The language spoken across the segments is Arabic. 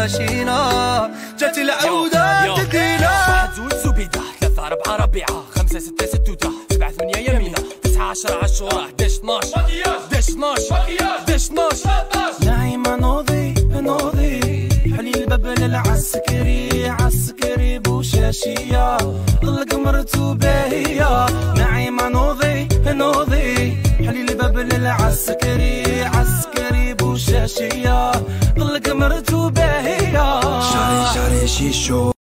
ماشينا، جات العودة تدينا. 1 2 زبيدة 3 4 ربيعة 5 6 6 7 8 يمينة 9 10 10 11 12 11 12 12. نعيمة نوضي حلي الباب للعسكري، عسكري بوشاشية القمرتو باهية. نعيمة نوضي حلي الباب للعسكري، عسكري بوشاشية القمرتو باهية. شاري شيشو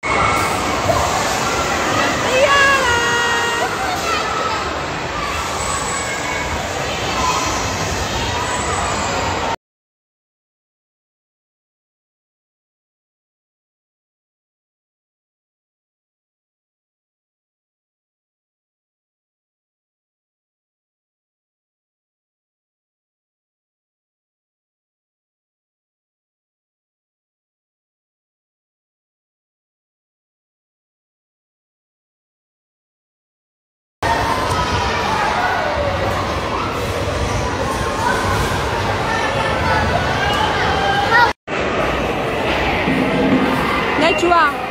来，猪啊！